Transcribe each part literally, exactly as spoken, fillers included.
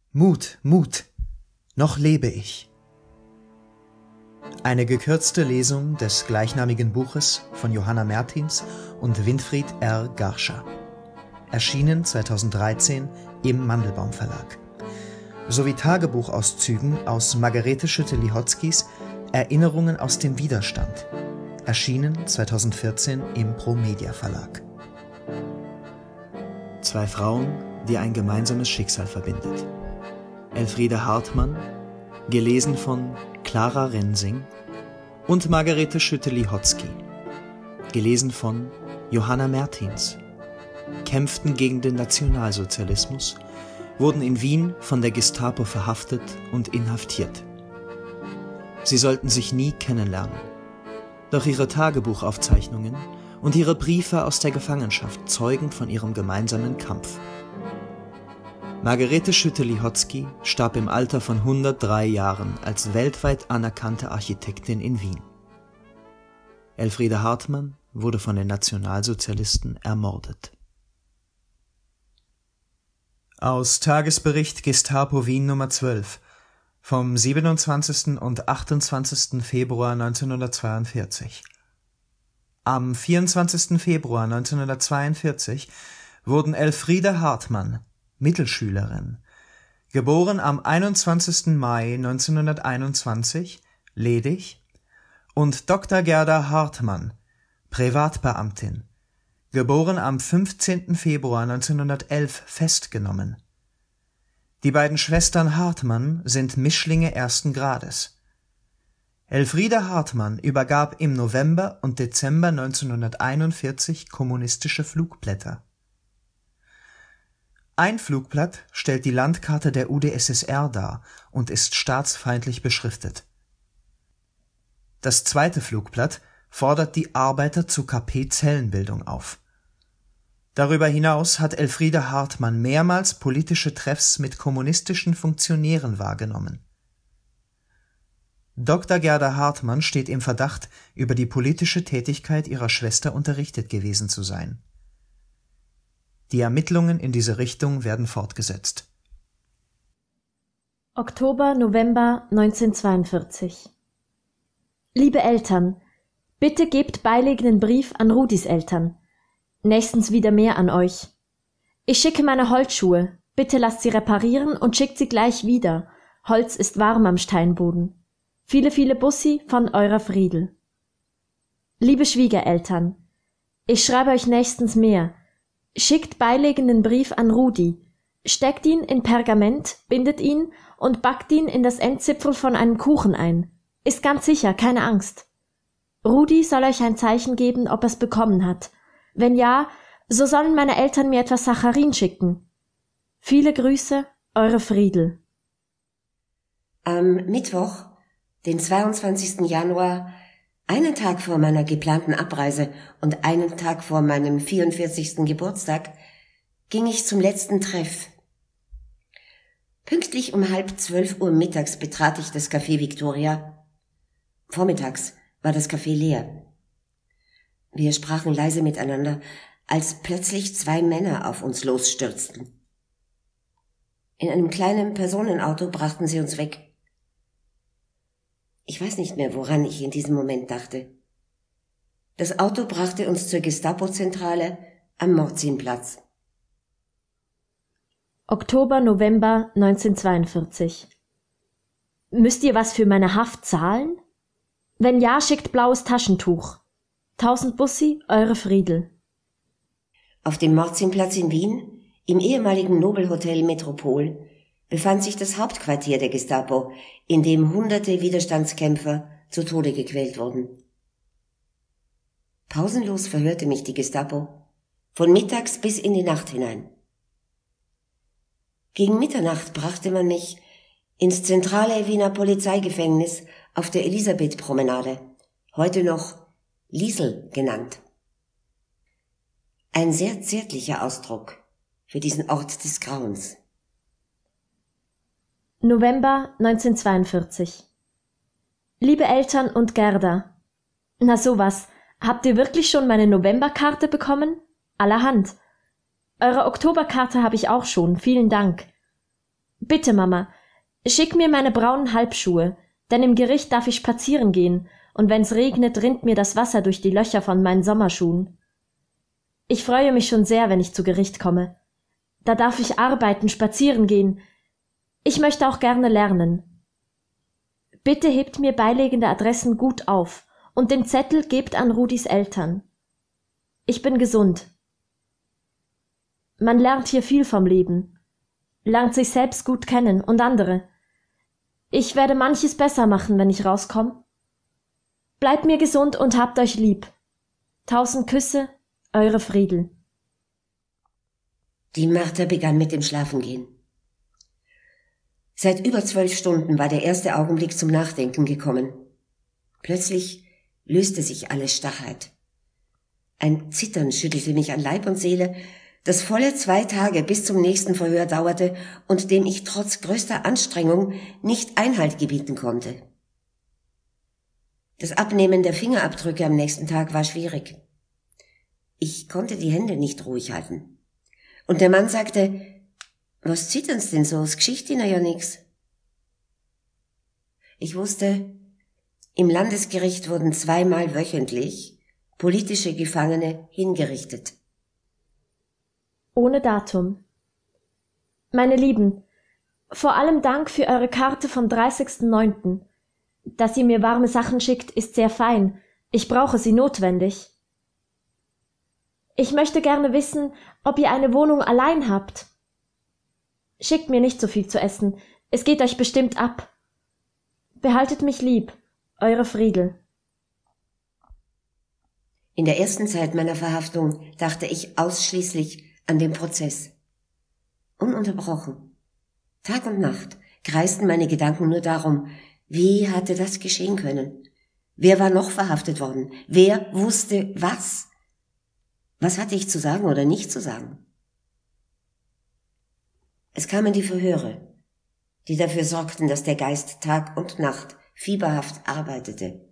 Mut, Mut, noch lebe ich. Eine gekürzte Lesung des gleichnamigen Buches von Johanna Mertins und Winfried R. Garscha. Erschienen zweitausenddreizehn im Mandelbaum Verlag. Sowie Tagebuchauszügen aus Margarete Schütte-Lihotzkis Erinnerungen aus dem Widerstand. Erschienen zweitausendvierzehn im Promedia Verlag. Zwei Frauen, die ein gemeinsames Schicksal verbindet. Elfriede Hartmann, gelesen von Clara Rensing, und Margarete Schütte-Lihotzky, gelesen von Johanna Mertins, kämpften gegen den Nationalsozialismus, wurden in Wien von der Gestapo verhaftet und inhaftiert. Sie sollten sich nie kennenlernen. Doch ihre Tagebuchaufzeichnungen und ihre Briefe aus der Gefangenschaft zeugen von ihrem gemeinsamen Kampf. Margarete Schütte-Lihotzky starb im Alter von hundertdrei Jahren als weltweit anerkannte Architektin in Wien. Elfriede Hartmann wurde von den Nationalsozialisten ermordet. Aus Tagesbericht Gestapo Wien Nummer zwölf vom siebenundzwanzigsten und achtundzwanzigsten Februar neunzehnhundertzweiundvierzig. Am vierundzwanzigsten Februar neunzehnhundertzweiundvierzig wurden Elfriede Hartmann, Mittelschülerin, geboren am einundzwanzigsten Mai neunzehnhunderteinundzwanzig, ledig, und Doktor Gerda Hartmann, Privatbeamtin, geboren am fünfzehnten Februar neunzehnhundertelf, festgenommen. Die beiden Schwestern Hartmann sind Mischlinge ersten Grades. Elfriede Hartmann übergab im November und Dezember neunzehnhunderteinundvierzig kommunistische Flugblätter. Ein Flugblatt stellt die Landkarte der U d S S R dar und ist staatsfeindlich beschriftet. Das zweite Flugblatt fordert die Arbeiter zu K P-Zellenbildung auf. Darüber hinaus hat Elfriede Hartmann mehrmals politische Treffs mit kommunistischen Funktionären wahrgenommen. Doktor Gerda Hartmann steht im Verdacht, über die politische Tätigkeit ihrer Schwester unterrichtet gewesen zu sein. Die Ermittlungen in diese Richtung werden fortgesetzt. Oktober, November neunzehnhundertzweiundvierzig. Liebe Eltern, bitte gebt beilegenden Brief an Rudis Eltern. Nächstens wieder mehr an euch. Ich schicke meine Holzschuhe. Bitte lasst sie reparieren und schickt sie gleich wieder. Holz ist warm am Steinboden. Viele, viele Bussi von eurer Friedel. Liebe Schwiegereltern, ich schreibe euch nächstens mehr. Schickt beilegenden Brief an Rudi. Steckt ihn in Pergament, bindet ihn und backt ihn in das Endzipfel von einem Kuchen ein. Ist ganz sicher, keine Angst. Rudi soll euch ein Zeichen geben, ob er's bekommen hat. Wenn ja, so sollen meine Eltern mir etwas Saccharin schicken. Viele Grüße, eure Friedel. Am Mittwoch, den zweiundzwanzigsten Januar, einen Tag vor meiner geplanten Abreise und einen Tag vor meinem vierundvierzigsten Geburtstag, ging ich zum letzten Treff. Pünktlich um halb zwölf Uhr mittags betrat ich das Café Victoria. Vormittags war das Café leer. Wir sprachen leise miteinander, als plötzlich zwei Männer auf uns losstürzten. In einem kleinen Personenauto brachten sie uns weg. Ich weiß nicht mehr, woran ich in diesem Moment dachte. Das Auto brachte uns zur Gestapo-Zentrale am Mordzienplatz. Oktober, November neunzehnhundertzweiundvierzig. Müsst ihr was für meine Haft zahlen? Wenn ja, schickt blaues Taschentuch. Tausend Bussi, eure Friedel. Auf dem Mordzienplatz in Wien, im ehemaligen Nobelhotel Metropol, befand sich das Hauptquartier der Gestapo, in dem hunderte Widerstandskämpfer zu Tode gequält wurden. Pausenlos verhörte mich die Gestapo, von mittags bis in die Nacht hinein. Gegen Mitternacht brachte man mich ins zentrale Wiener Polizeigefängnis auf der Elisabethpromenade, heute noch Liesel genannt. Ein sehr zärtlicher Ausdruck für diesen Ort des Grauens. November neunzehnhundertzweiundvierzig. Liebe Eltern und Gerda, na sowas, habt ihr wirklich schon meine Novemberkarte bekommen? Allerhand. Eure Oktoberkarte habe ich auch schon, vielen Dank. Bitte, Mama, schick mir meine braunen Halbschuhe, denn im Gericht darf ich spazieren gehen, und wenn's regnet, rinnt mir das Wasser durch die Löcher von meinen Sommerschuhen. Ich freue mich schon sehr, wenn ich zu Gericht komme. Da darf ich arbeiten, spazieren gehen. Ich möchte auch gerne lernen. Bitte hebt mir beilegende Adressen gut auf und den Zettel gebt an Rudis Eltern. Ich bin gesund. Man lernt hier viel vom Leben, lernt sich selbst gut kennen und andere. Ich werde manches besser machen, wenn ich rauskomme. Bleibt mir gesund und habt euch lieb. Tausend Küsse, eure Friedel. Die Martha begann mit dem Schlafengehen. Seit über zwölf Stunden war der erste Augenblick zum Nachdenken gekommen. Plötzlich löste sich alle Starrheit. Ein Zittern schüttelte mich an Leib und Seele, das volle zwei Tage bis zum nächsten Verhör dauerte und dem ich trotz größter Anstrengung nicht Einhalt gebieten konnte. Das Abnehmen der Fingerabdrücke am nächsten Tag war schwierig. Ich konnte die Hände nicht ruhig halten. Und der Mann sagte, was zittern's denn so? Es geschicht Ihnen ja nix. Ich wusste, im Landesgericht wurden zweimal wöchentlich politische Gefangene hingerichtet. Ohne Datum. Meine Lieben, vor allem Dank für eure Karte vom dreißigsten neunten Dass ihr mir warme Sachen schickt, ist sehr fein. Ich brauche sie notwendig. Ich möchte gerne wissen, ob ihr eine Wohnung allein habt. Schickt mir nicht so viel zu essen. Es geht euch bestimmt ab. Behaltet mich lieb. Eure Friedel. In der ersten Zeit meiner Verhaftung dachte ich ausschließlich an den Prozess. Ununterbrochen. Tag und Nacht kreisten meine Gedanken nur darum, wie hatte das geschehen können? Wer war noch verhaftet worden? Wer wusste was? Was hatte ich zu sagen oder nicht zu sagen? Es kamen die Verhöre, die dafür sorgten, dass der Geist Tag und Nacht fieberhaft arbeitete.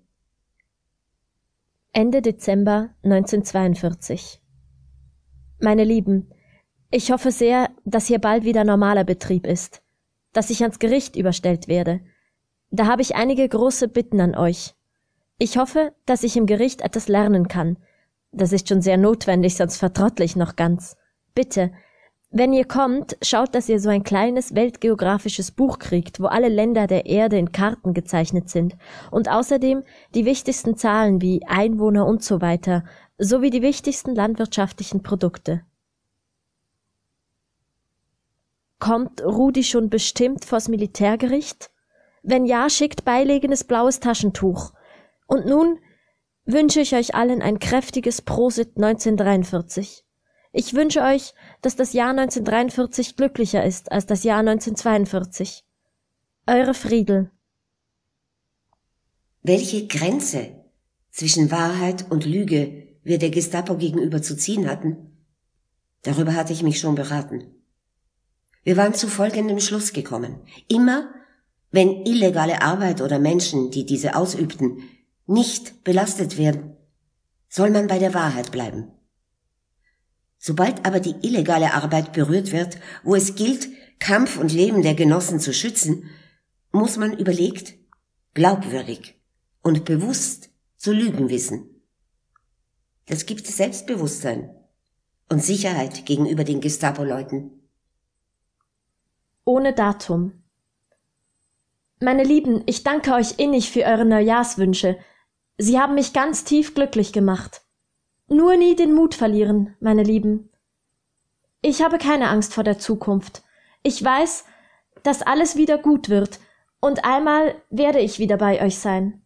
Ende Dezember neunzehnhundertzweiundvierzig. Meine Lieben, ich hoffe sehr, dass hier bald wieder normaler Betrieb ist, dass ich ans Gericht überstellt werde. Da habe ich einige große Bitten an euch. Ich hoffe, dass ich im Gericht etwas lernen kann. Das ist schon sehr notwendig, sonst vertrottle ich noch ganz. Bitte, wenn ihr kommt, schaut, dass ihr so ein kleines weltgeografisches Buch kriegt, wo alle Länder der Erde in Karten gezeichnet sind und außerdem die wichtigsten Zahlen wie Einwohner und so weiter, sowie die wichtigsten landwirtschaftlichen Produkte. Kommt Rudi schon bestimmt vors Militärgericht? Wenn ja, schickt beilegendes blaues Taschentuch. Und nun wünsche ich euch allen ein kräftiges Prosit neunzehnhundertdreiundvierzig. Ich wünsche euch, dass das Jahr neunzehnhundertdreiundvierzig glücklicher ist als das Jahr neunzehnhundertzweiundvierzig. Eure Friedel. Welche Grenze zwischen Wahrheit und Lüge wir der Gestapo gegenüber zu ziehen hatten, darüber hatte ich mich schon beraten. Wir waren zu folgendem Schluss gekommen. Immer, wenn illegale Arbeit oder Menschen, die diese ausübten, nicht belastet werden, soll man bei der Wahrheit bleiben. Sobald aber die illegale Arbeit berührt wird, wo es gilt, Kampf und Leben der Genossen zu schützen, muss man überlegt, glaubwürdig und bewusst zu lügen wissen. Das gibt Selbstbewusstsein und Sicherheit gegenüber den Gestapo-Leuten. Ohne Datum. Meine Lieben, ich danke euch innig für eure Neujahrswünsche. Sie haben mich ganz tief glücklich gemacht. Nur nie den Mut verlieren, meine Lieben. Ich habe keine Angst vor der Zukunft. Ich weiß, dass alles wieder gut wird und einmal werde ich wieder bei euch sein.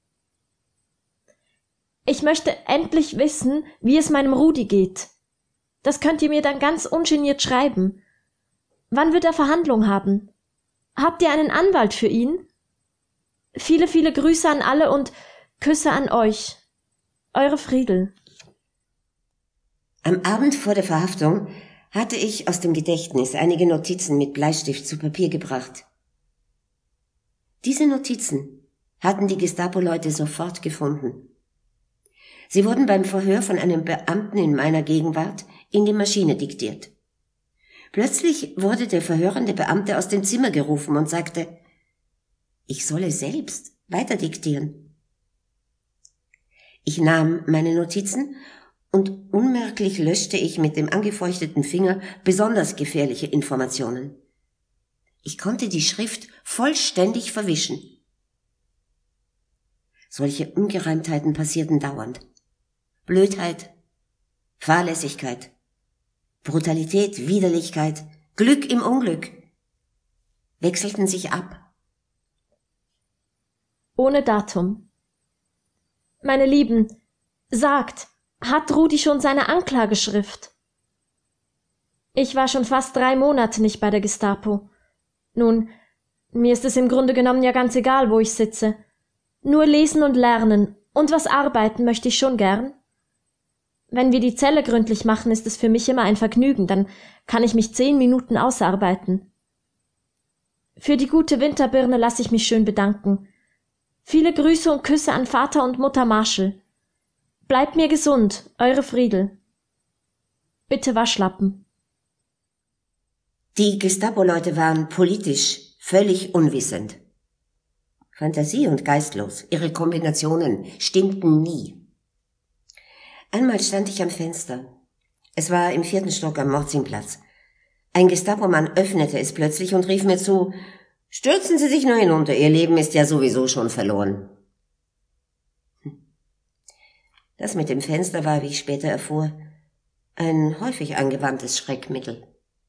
Ich möchte endlich wissen, wie es meinem Rudi geht. Das könnt ihr mir dann ganz ungeniert schreiben. Wann wird er Verhandlung haben? Habt ihr einen Anwalt für ihn? Viele, viele Grüße an alle und Küsse an euch. Eure Friedel. Am Abend vor der Verhaftung hatte ich aus dem Gedächtnis einige Notizen mit Bleistift zu Papier gebracht. Diese Notizen hatten die Gestapo-Leute sofort gefunden. Sie wurden beim Verhör von einem Beamten in meiner Gegenwart in die Maschine diktiert. Plötzlich wurde der verhörende Beamte aus dem Zimmer gerufen und sagte, ich solle selbst weiter diktieren. Ich nahm meine Notizen und unmerklich löschte ich mit dem angefeuchteten Finger besonders gefährliche Informationen. Ich konnte die Schrift vollständig verwischen. Solche Ungereimtheiten passierten dauernd. Blödheit, Fahrlässigkeit, Brutalität, Widerlichkeit, Glück im Unglück wechselten sich ab. Ohne Datum. Meine Lieben, sagt, hat Rudi schon seine Anklageschrift? Ich war schon fast drei Monate nicht bei der Gestapo. Nun, mir ist es im Grunde genommen ja ganz egal, wo ich sitze. Nur lesen und lernen und was arbeiten möchte ich schon gern. Wenn wir die Zelle gründlich machen, ist es für mich immer ein Vergnügen, dann kann ich mich zehn Minuten ausarbeiten. Für die gute Winterbirne lasse ich mich schön bedanken. Viele Grüße und Küsse an Vater und Mutter Marschall. Bleibt mir gesund, eure Friedel. Bitte Waschlappen. Die Gestapo-Leute waren politisch völlig unwissend. Fantasie und geistlos, ihre Kombinationen stimmten nie. Einmal stand ich am Fenster. Es war im vierten Stock am Morzingplatz. Ein Gestapo-Mann öffnete es plötzlich und rief mir zu, »Stürzen Sie sich nur hinunter, Ihr Leben ist ja sowieso schon verloren.« Das mit dem Fenster war, wie ich später erfuhr, ein häufig angewandtes Schreckmittel.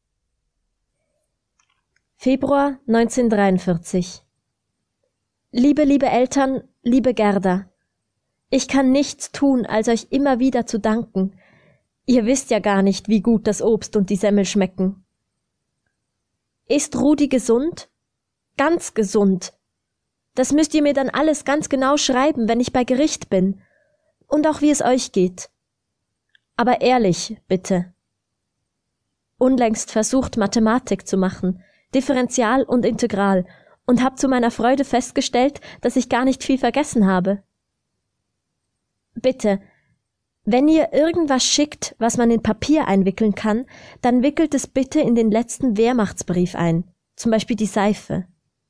Februar neunzehnhundertdreiundvierzig. Liebe, liebe Eltern, liebe Gerda, ich kann nichts tun, als euch immer wieder zu danken. Ihr wisst ja gar nicht, wie gut das Obst und die Semmel schmecken. Ist Rudi gesund? Ganz gesund. Das müsst ihr mir dann alles ganz genau schreiben, wenn ich bei Gericht bin. Und auch wie es euch geht. Aber ehrlich, bitte. Unlängst versucht, Mathematik zu machen, Differential und Integral, und hab zu meiner Freude festgestellt, dass ich gar nicht viel vergessen habe. Bitte, wenn ihr irgendwas schickt, was man in Papier einwickeln kann, dann wickelt es bitte in den letzten Wehrmachtsbrief ein, zum Beispiel die Seife.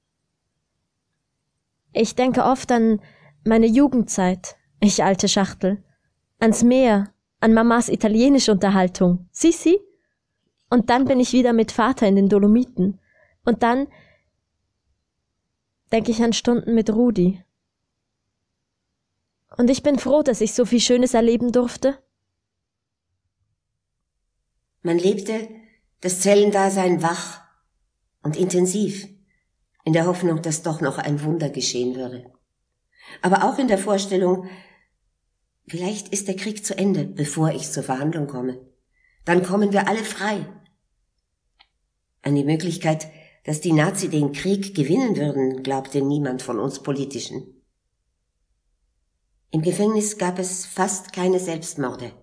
Ich denke oft an meine Jugendzeit, ich alte Schachtel, ans Meer, an Mamas italienische Unterhaltung, Sisi? Und dann bin ich wieder mit Vater in den Dolomiten. Und dann denke ich an Stunden mit Rudi. Und ich bin froh, dass ich so viel Schönes erleben durfte. Man lebte das Zellendasein wach und intensiv, in der Hoffnung, dass doch noch ein Wunder geschehen würde. Aber auch in der Vorstellung, vielleicht ist der Krieg zu Ende, bevor ich zur Verhandlung komme. Dann kommen wir alle frei. An die Möglichkeit, dass die Nazi den Krieg gewinnen würden, glaubte niemand von uns Politischen. Im Gefängnis gab es fast keine Selbstmorde.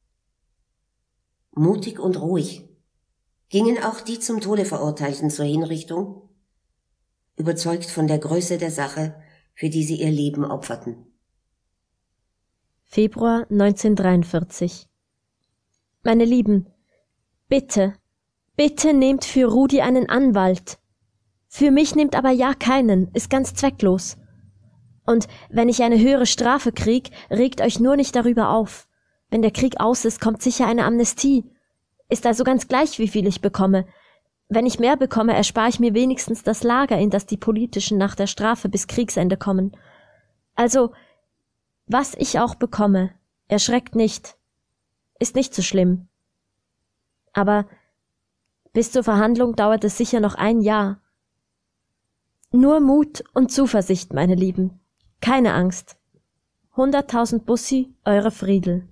Mutig und ruhig gingen auch die zum Tode Verurteilten zur Hinrichtung, überzeugt von der Größe der Sache, für die sie ihr Leben opferten. Februar neunzehnhundertdreiundvierzig. Meine Lieben, bitte, bitte nehmt für Rudi einen Anwalt. Für mich nehmt aber ja keinen, ist ganz zwecklos. Und wenn ich eine höhere Strafe krieg, regt euch nur nicht darüber auf. Wenn der Krieg aus ist, kommt sicher eine Amnestie. Ist also ganz gleich, wie viel ich bekomme. Wenn ich mehr bekomme, erspare ich mir wenigstens das Lager, in das die Politischen nach der Strafe bis Kriegsende kommen. Also, was ich auch bekomme, erschreckt nicht. Ist nicht so schlimm. Aber bis zur Verhandlung dauert es sicher noch ein Jahr. Nur Mut und Zuversicht, meine Lieben. Keine Angst. Hunderttausend Bussi, eure Friedel.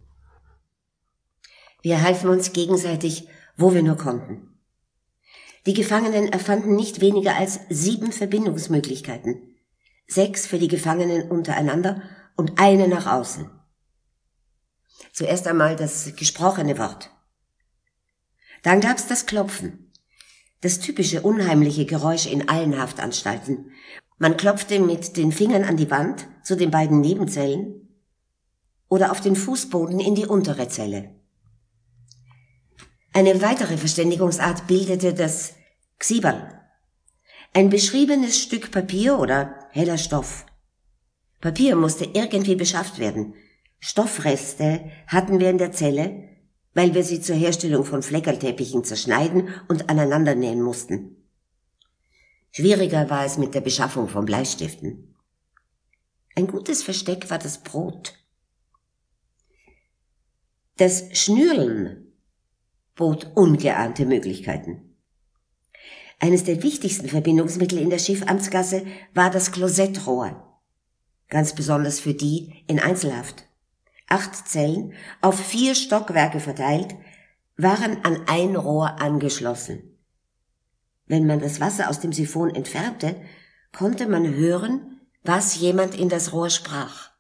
Wir halfen uns gegenseitig, wo wir nur konnten. Die Gefangenen erfanden nicht weniger als sieben Verbindungsmöglichkeiten. Sechs für die Gefangenen untereinander und eine nach außen. Zuerst einmal das gesprochene Wort. Dann gab's das Klopfen. Das typische unheimliche Geräusch in allen Haftanstalten. Man klopfte mit den Fingern an die Wand zu den beiden Nebenzellen oder auf den Fußboden in die untere Zelle. Eine weitere Verständigungsart bildete das Xiberl, ein beschriebenes Stück Papier oder heller Stoff. Papier musste irgendwie beschafft werden. Stoffreste hatten wir in der Zelle, weil wir sie zur Herstellung von Fleckerlteppichen zerschneiden und aneinander nähen mussten. Schwieriger war es mit der Beschaffung von Bleistiften. Ein gutes Versteck war das Brot. Das Schnürlen bot ungeahnte Möglichkeiten. Eines der wichtigsten Verbindungsmittel in der Schiffamtsgasse war das Klosettrohr, ganz besonders für die in Einzelhaft. Acht Zellen, auf vier Stockwerke verteilt, waren an ein Rohr angeschlossen. Wenn man das Wasser aus dem Siphon entfernte, konnte man hören, was jemand in das Rohr sprach.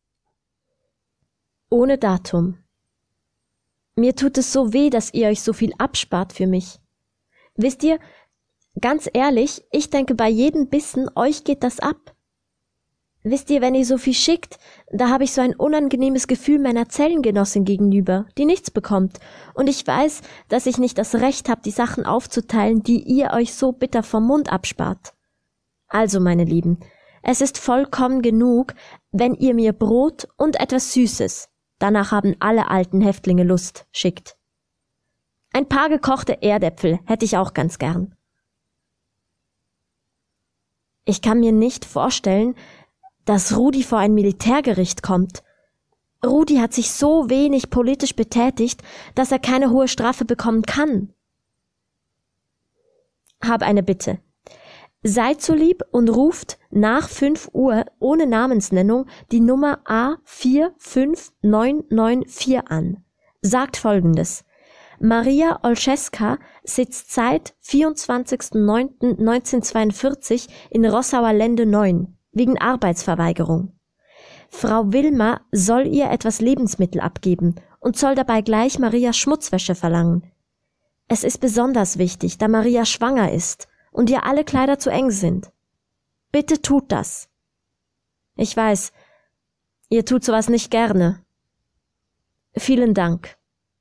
Ohne Datum. Mir tut es so weh, dass ihr euch so viel abspart für mich. Wisst ihr, ganz ehrlich, ich denke bei jedem Bissen, euch geht das ab. Wisst ihr, wenn ihr so viel schickt, da habe ich so ein unangenehmes Gefühl meiner Zellengenossin gegenüber, die nichts bekommt. Und ich weiß, dass ich nicht das Recht habe, die Sachen aufzuteilen, die ihr euch so bitter vom Mund abspart. Also, meine Lieben, es ist vollkommen genug, wenn ihr mir Brot und etwas Süßes, danach haben alle alten Häftlinge Lust, schickt. Ein paar gekochte Erdäpfel hätte ich auch ganz gern. Ich kann mir nicht vorstellen, dass Rudi vor ein Militärgericht kommt. Rudi hat sich so wenig politisch betätigt, dass er keine hohe Strafe bekommen kann. Hab eine Bitte. Seid so lieb und ruft nach fünf Uhr ohne Namensnennung die Nummer A vier fünf neun neun vier an. Sagt Folgendes. Maria Olszewska sitzt seit vierundzwanzigsten neunten neunzehnhundertzweiundvierzig in Rossauer Lände neun. Wegen Arbeitsverweigerung. Frau Wilmer soll ihr etwas Lebensmittel abgeben und soll dabei gleich Marias Schmutzwäsche verlangen. Es ist besonders wichtig, da Maria schwanger ist und ihr alle Kleider zu eng sind. Bitte tut das. Ich weiß, ihr tut sowas nicht gerne. Vielen Dank.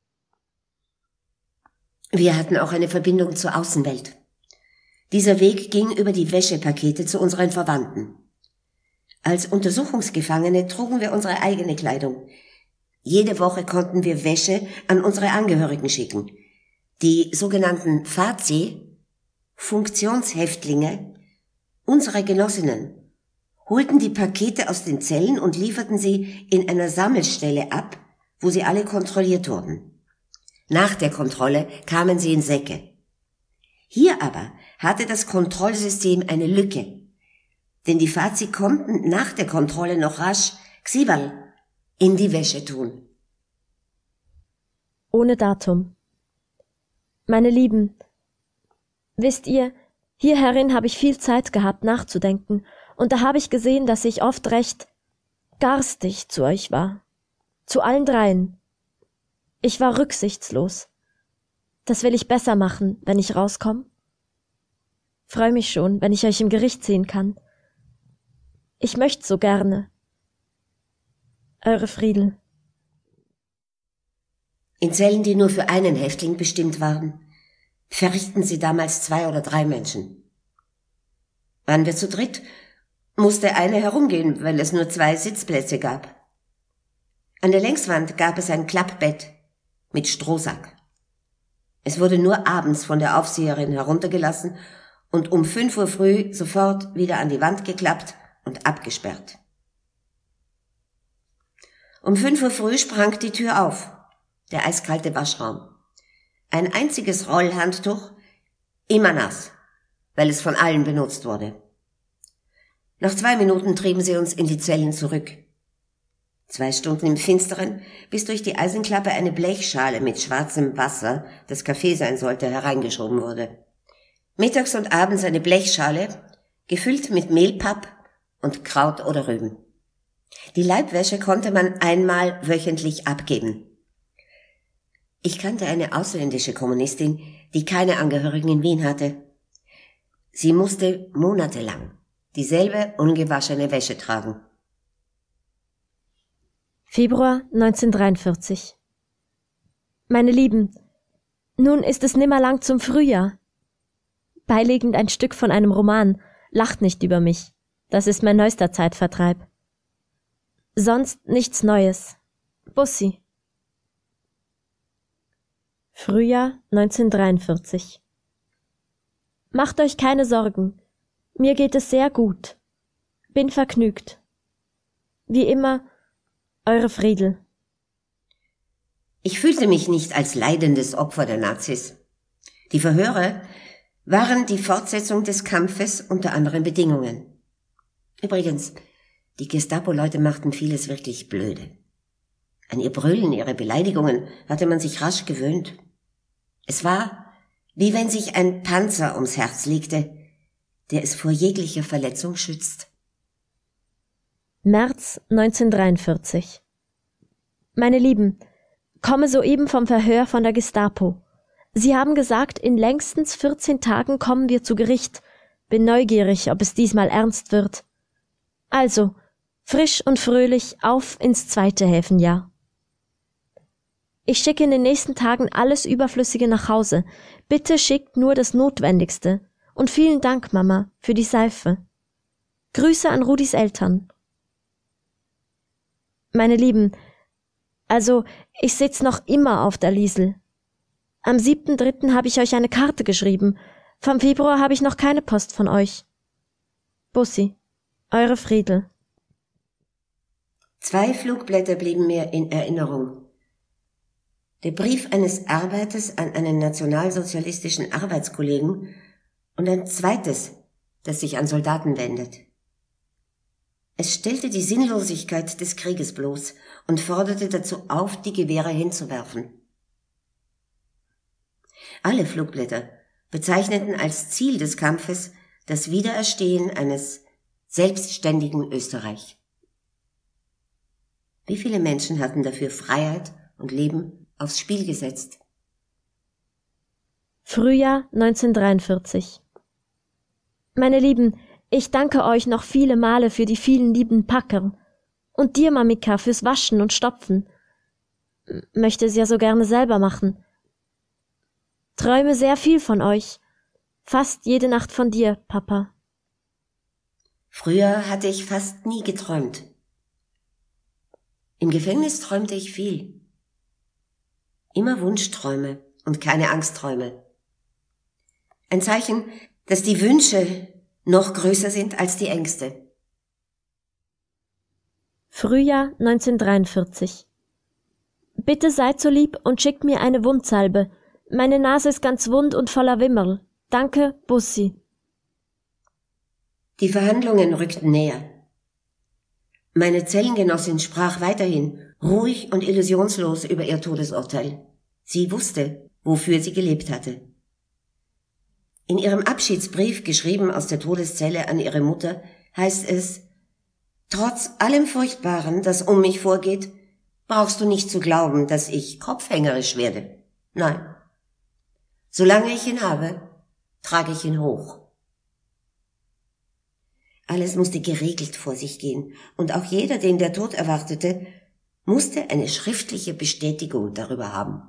Wir hatten auch eine Verbindung zur Außenwelt. Dieser Weg ging über die Wäschepakete zu unseren Verwandten. Als Untersuchungsgefangene trugen wir unsere eigene Kleidung. Jede Woche konnten wir Wäsche an unsere Angehörigen schicken. Die sogenannten Fazi, Funktionshäftlinge, unsere Genossinnen, holten die Pakete aus den Zellen und lieferten sie in einer Sammelstelle ab, wo sie alle kontrolliert wurden. Nach der Kontrolle kamen sie in Säcke. Hier aber hatte das Kontrollsystem eine Lücke. Denn die Fazi konnten nach der Kontrolle noch rasch Xiberl in die Wäsche tun. Ohne Datum. Meine Lieben, wisst ihr, hier herin habe ich viel Zeit gehabt nachzudenken, und da habe ich gesehen, dass ich oft recht garstig zu euch war. Zu allen dreien. Ich war rücksichtslos. Das will ich besser machen, wenn ich rauskomme. Freu mich schon, wenn ich euch im Gericht sehen kann. Ich möchte so gerne. Eure Friedel. In Zellen, die nur für einen Häftling bestimmt waren, verrichten sie damals zwei oder drei Menschen. Waren wir zu dritt, musste eine herumgehen, weil es nur zwei Sitzplätze gab. An der Längswand gab es ein Klappbett mit Strohsack. Es wurde nur abends von der Aufseherin heruntergelassen und um fünf Uhr früh sofort wieder an die Wand geklappt und abgesperrt. Um fünf Uhr früh sprang die Tür auf, der eiskalte Waschraum. Ein einziges Rollhandtuch, immer nass, weil es von allen benutzt wurde. Nach zwei Minuten trieben sie uns in die Zellen zurück. Zwei Stunden im Finsteren, bis durch die Eisenklappe eine Blechschale mit schwarzem Wasser, das Kaffee sein sollte, hereingeschoben wurde. Mittags und abends eine Blechschale, gefüllt mit Mehlpapp und Kraut oder Rüben. Die Leibwäsche konnte man einmal wöchentlich abgeben. Ich kannte eine ausländische Kommunistin, die keine Angehörigen in Wien hatte. Sie musste monatelang dieselbe ungewaschene Wäsche tragen. Februar neunzehnhundertdreiundvierzig. Meine Lieben, Nun ist es nimmer lang zum Frühjahr. Beilegend ein Stück von einem Roman. Lacht nicht über mich. Das ist mein neuester Zeitvertreib. Sonst nichts Neues. Bussi. Frühjahr neunzehnhundertdreiundvierzig. Macht euch keine Sorgen. Mir geht es sehr gut. Bin vergnügt. Wie immer, eure Friedel. Ich fühlte mich nicht als leidendes Opfer der Nazis. Die Verhöre waren die Fortsetzung des Kampfes unter anderen Bedingungen. Übrigens, die Gestapo-Leute machten vieles wirklich blöde. An ihr Brüllen, ihre Beleidigungen hatte man sich rasch gewöhnt. Es war, wie wenn sich ein Panzer ums Herz legte, der es vor jeglicher Verletzung schützt. März neunzehnhundertdreiundvierzig. Meine Lieben, komme soeben vom Verhör von der Gestapo. Sie haben gesagt, in längstens vierzehn Tagen kommen wir zu Gericht. Bin neugierig, ob es diesmal ernst wird. Also, frisch und fröhlich auf ins zweite Häfenjahr. Ich schicke in den nächsten Tagen alles Überflüssige nach Hause. Bitte schickt nur das Notwendigste. Und vielen Dank, Mama, für die Seife. Grüße an Rudis Eltern. Meine Lieben, also, ich sitz noch immer auf der Liesel. Am siebten dritten habe ich euch eine Karte geschrieben. Vom Februar habe ich noch keine Post von euch. Bussi, eure Friedel. Zwei Flugblätter blieben mir in Erinnerung. Der Brief eines Arbeiters an einen nationalsozialistischen Arbeitskollegen und ein zweites, das sich an Soldaten wendet. Es stellte die Sinnlosigkeit des Krieges bloß und forderte dazu auf, die Gewehre hinzuwerfen. Alle Flugblätter bezeichneten als Ziel des Kampfes das Wiedererstehen eines selbstständigen Österreich. Wie viele Menschen hatten dafür Freiheit und Leben aufs Spiel gesetzt? Frühjahr neunzehnhundertdreiundvierzig. Meine Lieben, ich danke euch noch viele Male für die vielen lieben Packerl. Und dir, Mamika, fürs Waschen und Stopfen. Möchte es ja so gerne selber machen. Träume sehr viel von euch. Fast jede Nacht von dir, Papa. Früher hatte ich fast nie geträumt. Im Gefängnis träumte ich viel. Immer Wunschträume und keine Angstträume. Ein Zeichen, dass die Wünsche noch größer sind als die Ängste. Frühjahr neunzehnhundertdreiundvierzig. Bitte seid so lieb und schickt mir eine Wundsalbe. Meine Nase ist ganz wund und voller Wimmerl. Danke, Bussi. Die Verhandlungen rückten näher. Meine Zellengenossin sprach weiterhin ruhig und illusionslos über ihr Todesurteil. Sie wusste, wofür sie gelebt hatte. In ihrem Abschiedsbrief, geschrieben aus der Todeszelle an ihre Mutter, heißt es: Trotz allem Furchtbaren, das um mich vorgeht, brauchst du nicht zu glauben, dass ich kopfhängerisch werde. Nein. Solange ich ihn habe, trage ich ihn hoch. Alles musste geregelt vor sich gehen, und auch jeder, den der Tod erwartete, musste eine schriftliche Bestätigung darüber haben.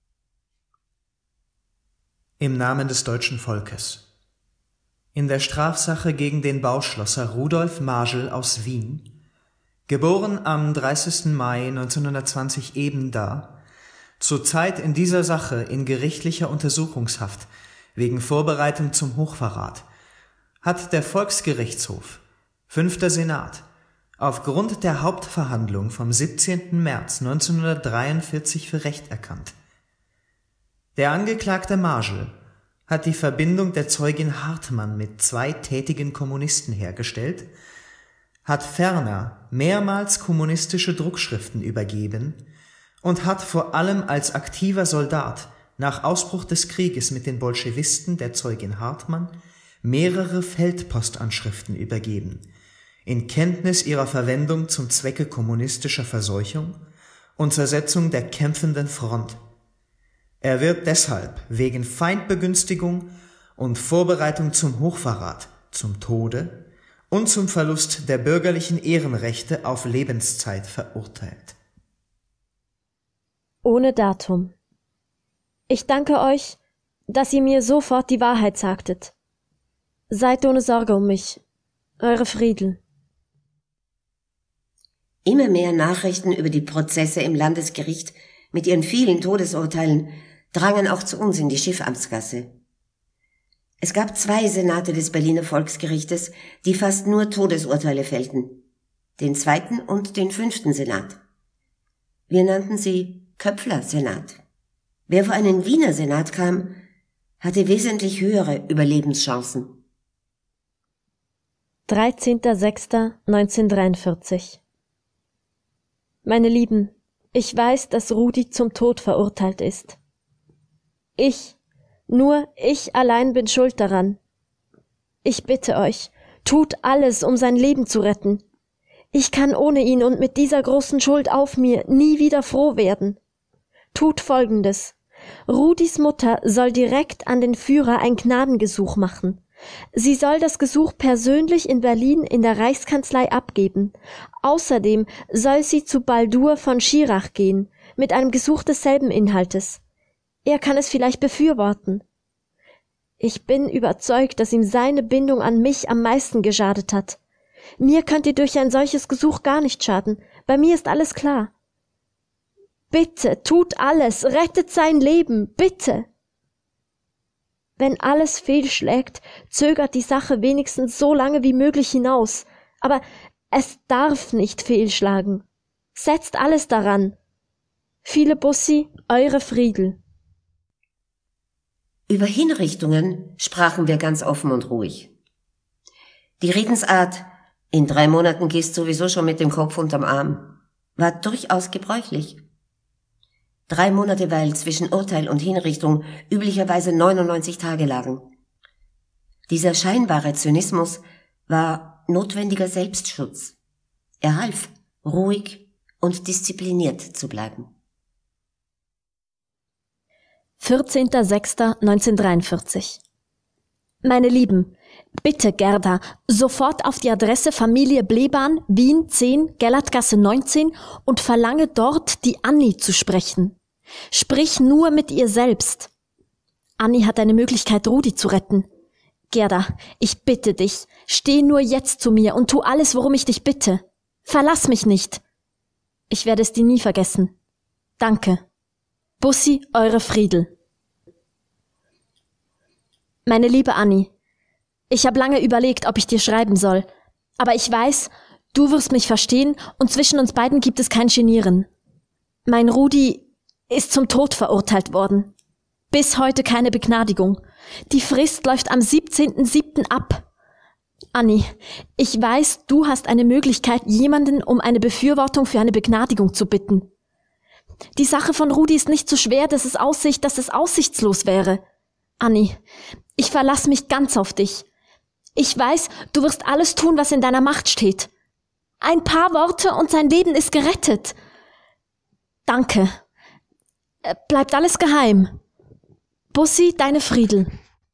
Im Namen des deutschen Volkes. In der Strafsache gegen den Bauschlosser Rudolf Marschel aus Wien, geboren am dreißigsten Mai neunzehnhundertzwanzig eben da, zurzeit in dieser Sache in gerichtlicher Untersuchungshaft wegen Vorbereitung zum Hochverrat, hat der Volksgerichtshof, fünfter Senat, aufgrund der Hauptverhandlung vom siebzehnten März neunzehnhundertdreiundvierzig für Recht erkannt. Der Angeklagte Marschel hat die Verbindung der Zeugin Hartmann mit zwei tätigen Kommunisten hergestellt, hat ferner mehrmals kommunistische Druckschriften übergeben und hat vor allem als aktiver Soldat nach Ausbruch des Krieges mit den Bolschewisten der Zeugin Hartmann mehrere Feldpostanschriften übergeben, in Kenntnis ihrer Verwendung zum Zwecke kommunistischer Verseuchung und Zersetzung der kämpfenden Front. Er wird deshalb wegen Feindbegünstigung und Vorbereitung zum Hochverrat, zum Tode und zum Verlust der bürgerlichen Ehrenrechte auf Lebenszeit verurteilt. Ohne Datum. Ich danke euch, dass ihr mir sofort die Wahrheit sagtet. Seid ohne Sorge um mich. Eure Friedel. Immer mehr Nachrichten über die Prozesse im Landesgericht mit ihren vielen Todesurteilen drangen auch zu uns in die Schiffamtsgasse. Es gab zwei Senate des Berliner Volksgerichtes, die fast nur Todesurteile fällten, den zweiten und den fünften Senat. Wir nannten sie Köpfler-Senat. Wer vor einen Wiener Senat kam, hatte wesentlich höhere Überlebenschancen. dreizehnter sechster neunzehnhundertdreiundvierzig. Meine Lieben, ich weiß, dass Rudi zum Tod verurteilt ist. Ich, nur ich allein bin schuld daran. Ich bitte euch, tut alles, um sein Leben zu retten. Ich kann ohne ihn und mit dieser großen Schuld auf mir nie wieder froh werden. Tut Folgendes. Rudis Mutter soll direkt an den Führer ein Gnadengesuch machen. Sie soll das Gesuch persönlich in Berlin in der Reichskanzlei abgeben. Außerdem soll sie zu Baldur von Schirach gehen, mit einem Gesuch desselben Inhaltes. Er kann es vielleicht befürworten. Ich bin überzeugt, dass ihm seine Bindung an mich am meisten geschadet hat. Mir könnt ihr durch ein solches Gesuch gar nicht schaden. Bei mir ist alles klar. Bitte, tut alles, rettet sein Leben, bitte! Wenn alles fehlschlägt, zögert die Sache wenigstens so lange wie möglich hinaus. Aber es darf nicht fehlschlagen. Setzt alles daran. Viele Bussi, eure Friedel. Über Hinrichtungen sprachen wir ganz offen und ruhig. Die Redensart, in drei Monaten gehst sowieso schon mit dem Kopf unterm Arm, war durchaus gebräuchlich. Drei Monate, weil zwischen Urteil und Hinrichtung üblicherweise neunundneunzig Tage lagen. Dieser scheinbare Zynismus war notwendiger Selbstschutz. Er half, ruhig und diszipliniert zu bleiben. vierzehnter sechster neunzehnhundertdreiundvierzig. Meine Lieben, bitte Gerda, sofort auf die Adresse Familie Bleban, Wien zehn, Gellertgasse neunzehn und verlange dort, die Anni zu sprechen. Sprich nur mit ihr selbst. Anni hat eine Möglichkeit, Rudi zu retten. Gerda, ich bitte dich, steh nur jetzt zu mir und tu alles, worum ich dich bitte. Verlass mich nicht. Ich werde es dir nie vergessen. Danke. Bussi, eure Friedel. Meine liebe Anni, ich habe lange überlegt, ob ich dir schreiben soll, aber ich weiß, du wirst mich verstehen und zwischen uns beiden gibt es kein Genieren. Mein Rudi ist zum Tod verurteilt worden. Bis heute keine Begnadigung. Die Frist läuft am siebzehnten siebten ab. Anni, ich weiß, du hast eine Möglichkeit, jemanden um eine Befürwortung für eine Begnadigung zu bitten. Die Sache von Rudi ist nicht so schwer, dass es aussieht, dass es aussichtslos wäre. Anni, ich verlasse mich ganz auf dich. Ich weiß, du wirst alles tun, was in deiner Macht steht. Ein paar Worte und sein Leben ist gerettet. Danke. Bleibt alles geheim. Bussi, deine Friedel.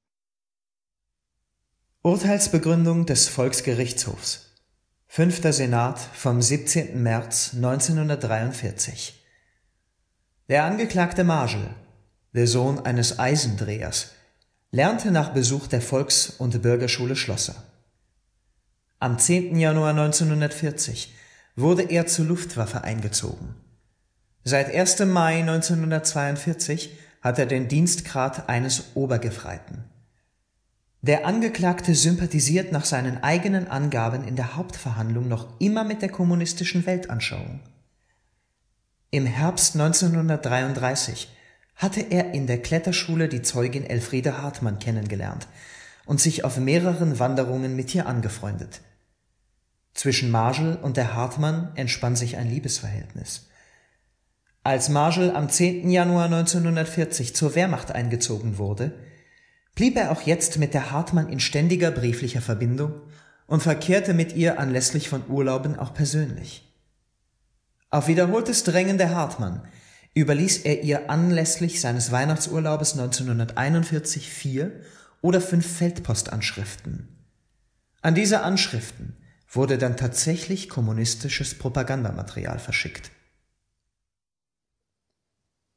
Urteilsbegründung des Volksgerichtshofs. Fünfter Senat vom siebzehnten März neunzehnhundertdreiundvierzig. Der Angeklagte Marschall, der Sohn eines Eisendrehers, lernte nach Besuch der Volks- und Bürgerschule Schlosser. Am zehnten Januar neunzehnhundertvierzig wurde er zur Luftwaffe eingezogen. Seit ersten Mai neunzehnhundertzweiundvierzig hat er den Dienstgrad eines Obergefreiten. Der Angeklagte sympathisiert nach seinen eigenen Angaben in der Hauptverhandlung noch immer mit der kommunistischen Weltanschauung. Im Herbst neunzehnhundertdreiunddreißig hatte er in der Kletterschule die Zeugin Elfriede Hartmann kennengelernt und sich auf mehreren Wanderungen mit ihr angefreundet. Zwischen Marschall und der Hartmann entspann sich ein Liebesverhältnis. Als Marschall am zehnten Januar neunzehnhundertvierzig zur Wehrmacht eingezogen wurde, blieb er auch jetzt mit der Hartmann in ständiger brieflicher Verbindung und verkehrte mit ihr anlässlich von Urlauben auch persönlich. Auf wiederholtes Drängen der Hartmann überließ er ihr anlässlich seines Weihnachtsurlaubes neunzehnhunderteinundvierzig vier oder fünf Feldpostanschriften. An diese Anschriften wurde dann tatsächlich kommunistisches Propagandamaterial verschickt.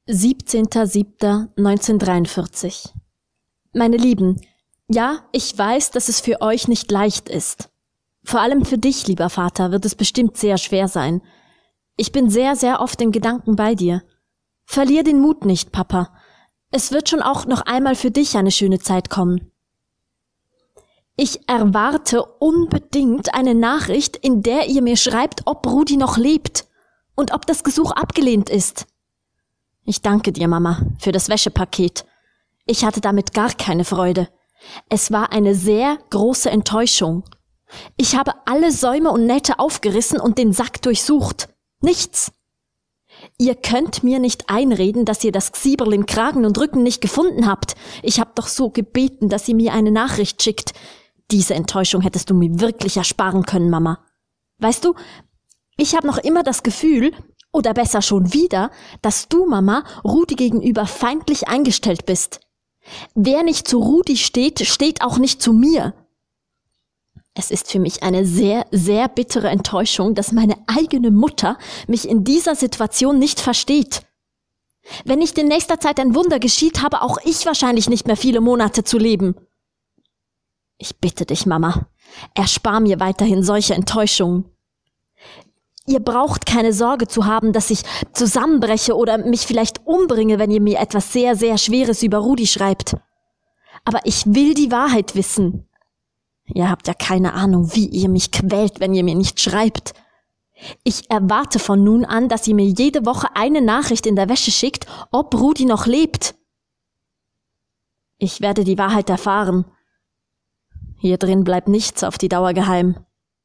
siebzehnter siebter neunzehnhundertdreiundvierzig. Meine Lieben, ja, ich weiß, dass es für euch nicht leicht ist. Vor allem für dich, lieber Vater, wird es bestimmt sehr schwer sein. Ich bin sehr, sehr oft in Gedanken bei dir. Verlier den Mut nicht, Papa. Es wird schon auch noch einmal für dich eine schöne Zeit kommen. Ich erwarte unbedingt eine Nachricht, in der ihr mir schreibt, ob Rudi noch lebt und ob das Gesuch abgelehnt ist. Ich danke dir, Mama, für das Wäschepaket. Ich hatte damit gar keine Freude. Es war eine sehr große Enttäuschung. Ich habe alle Säume und Nähte aufgerissen und den Sack durchsucht. Nichts. Ihr könnt mir nicht einreden, dass ihr das Gsieberl im Kragen und Rücken nicht gefunden habt. Ich hab doch so gebeten, dass ihr mir eine Nachricht schickt. Diese Enttäuschung hättest du mir wirklich ersparen können, Mama. Weißt du, ich habe noch immer das Gefühl, oder besser schon wieder, dass du, Mama, Rudi gegenüber feindlich eingestellt bist. Wer nicht zu Rudi steht, steht auch nicht zu mir. Es ist für mich eine sehr, sehr bittere Enttäuschung, dass meine eigene Mutter mich in dieser Situation nicht versteht. Wenn nicht in nächster Zeit ein Wunder geschieht, habe auch ich wahrscheinlich nicht mehr viele Monate zu leben. Ich bitte dich, Mama, erspar mir weiterhin solche Enttäuschungen. Ihr braucht keine Sorge zu haben, dass ich zusammenbreche oder mich vielleicht umbringe, wenn ihr mir etwas sehr, sehr Schweres über Rudi schreibt. Aber ich will die Wahrheit wissen. Ihr habt ja keine Ahnung, wie ihr mich quält, wenn ihr mir nicht schreibt. Ich erwarte von nun an, dass ihr mir jede Woche eine Nachricht in der Wäsche schickt, ob Rudi noch lebt. Ich werde die Wahrheit erfahren. Hier drin bleibt nichts auf die Dauer geheim.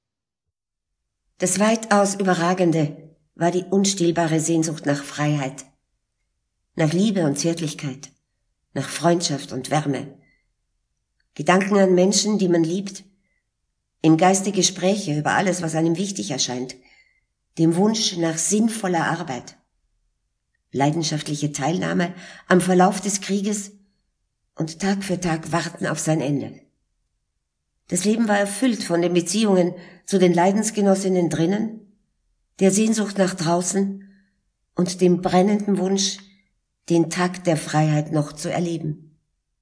Das weitaus Überragende war die unstillbare Sehnsucht nach Freiheit, nach Liebe und Zärtlichkeit, nach Freundschaft und Wärme, Gedanken an Menschen, die man liebt, im Geiste Gespräche über alles, was einem wichtig erscheint, dem Wunsch nach sinnvoller Arbeit, leidenschaftliche Teilnahme am Verlauf des Krieges und Tag für Tag Warten auf sein Ende. Das Leben war erfüllt von den Beziehungen zu den Leidensgenossinnen drinnen, der Sehnsucht nach draußen und dem brennenden Wunsch, den Tag der Freiheit noch zu erleben.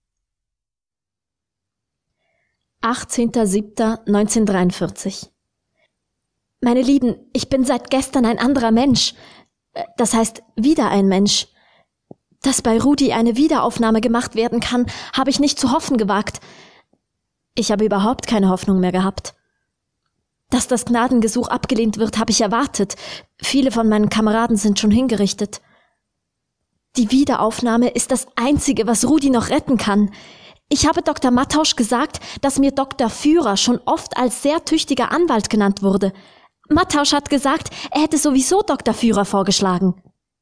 achtzehnter siebter neunzehnhundertdreiundvierzig. Meine Lieben, ich bin seit gestern ein anderer Mensch. Das heißt, wieder ein Mensch. Dass bei Rudi eine Wiederaufnahme gemacht werden kann, habe ich nicht zu hoffen gewagt. Ich habe überhaupt keine Hoffnung mehr gehabt. Dass das Gnadengesuch abgelehnt wird, habe ich erwartet. Viele von meinen Kameraden sind schon hingerichtet. Die Wiederaufnahme ist das Einzige, was Rudi noch retten kann. Ich habe Doktor Mattausch gesagt, dass mir Doktor Führer schon oft als sehr tüchtiger Anwalt genannt wurde. Mattausch hat gesagt, er hätte sowieso Doktor Führer vorgeschlagen.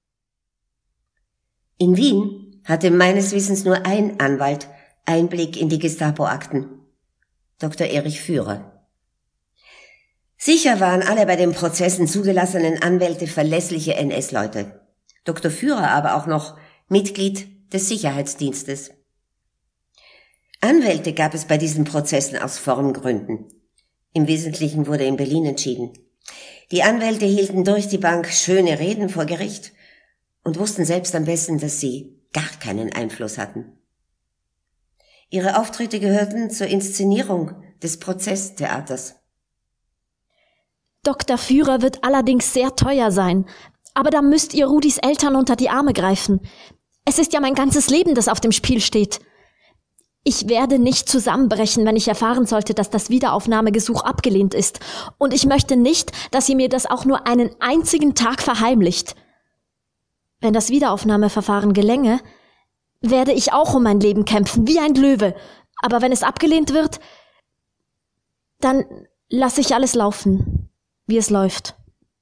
In Wien hatte meines Wissens nur ein Anwalt Einblick in die Gestapo-Akten. Doktor Erich Führer. Sicher waren alle bei den Prozessen zugelassenen Anwälte verlässliche N S-Leute. Doktor Führer aber auch noch Mitglied des Sicherheitsdienstes. Anwälte gab es bei diesen Prozessen aus Formgründen. Im Wesentlichen wurde in Berlin entschieden. Die Anwälte hielten durch die Bank schöne Reden vor Gericht und wussten selbst am besten, dass sie gar keinen Einfluss hatten. Ihre Auftritte gehörten zur Inszenierung des Prozesstheaters. Doktor Führer wird allerdings sehr teuer sein, aber da müsst ihr Rudis Eltern unter die Arme greifen. Es ist ja mein ganzes Leben, das auf dem Spiel steht. Ich werde nicht zusammenbrechen, wenn ich erfahren sollte, dass das Wiederaufnahmegesuch abgelehnt ist. Und ich möchte nicht, dass ihr mir das auch nur einen einzigen Tag verheimlicht. Wenn das Wiederaufnahmeverfahren gelänge, werde ich auch um mein Leben kämpfen, wie ein Löwe. Aber wenn es abgelehnt wird, dann lasse ich alles laufen, wie es läuft.